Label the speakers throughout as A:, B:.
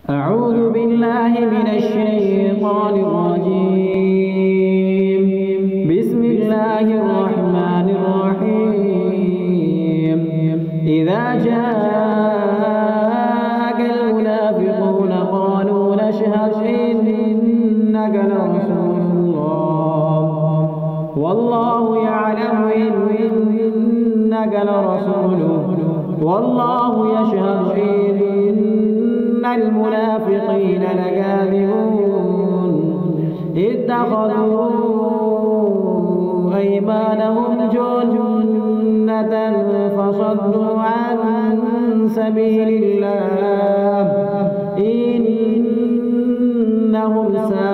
A: أعوذ بالله من الشيطان الرجيم. بسم الله الرحمن الرحيم. إذا جاءك المنافقون قالوا نشهد إنك لرسول الله والله يعلم إنك لرسوله والله يشهد إن المنافقين لكاذبون. اتخذوا أيمانهم جنة فصدوا عن سبيل الله إنهم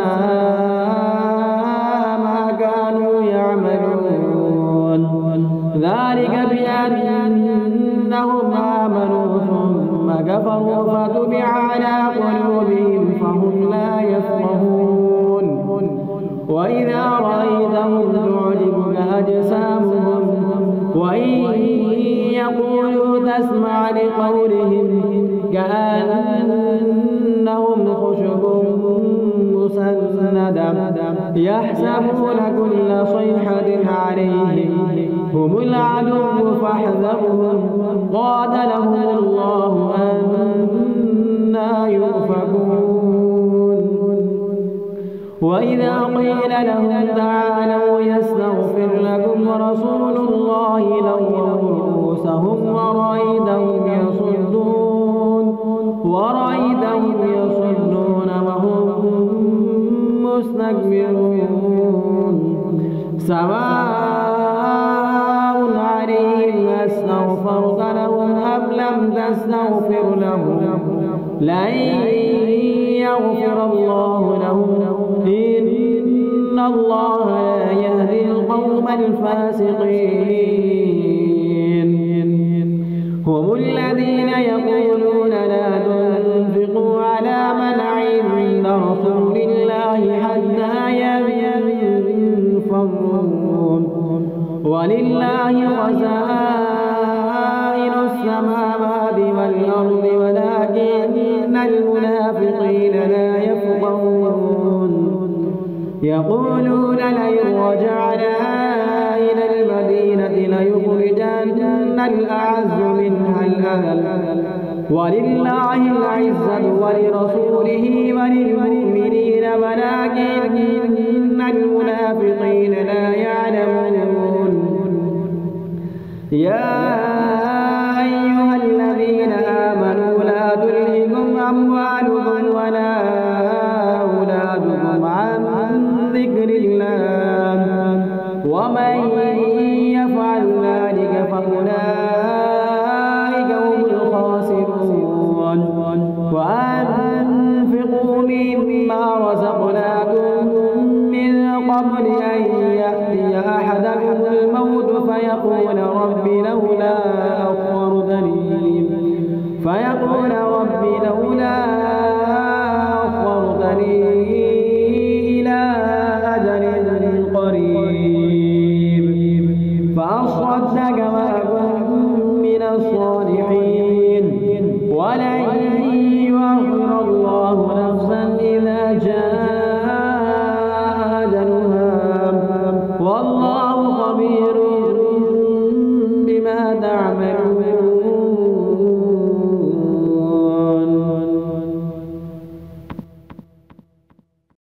A: ساء ما كانوا يعملون. ذلك بأنهم آمنوا ثم كفروا فتبع على قلوبهم فهم لا يفقهون. وإذا رأيتهم تعجبك أجسامهم وإن يقولوا تسمع لقولهم كأنهم خشب مسندة يحسبون كل صيحة عليهم هم العدو فاحذرهم قاتلهم الله أنى يؤفكون. وإذا قيل لهم تعالوا يستغفر لكم رسول الله لووا رؤوسهم ورأيتهم يصدون وهم مستكبرون. سواء عليهم أستغفرت لهم أم لم تستغفر لهم لن يغفر الله لهم إن الله لا يهدي القوم الفاسقين. هم الذين يقولون لا تنفقوا على من عند رسول الله حتى ينفضوا ولله خزائن السماوات والأرض ولكن المنافقين لا يفقهون. يقولون لئن رجعنا إلى المدينة ليخرجن الأعز منها الأذل ولله العزة ولرسوله وللمؤمنين ولكن المنافقين لا يعلمون. يا أيها الذين آمنوا لا تلهكم أموالكم ولا أولادكم عن ذكر الله ومن يفعل ذلك فأولئك هم الخاسرون. وأنفقوا مما رزقناكم من قبل أن يأتي أحدكم الموت فيقول رب لولا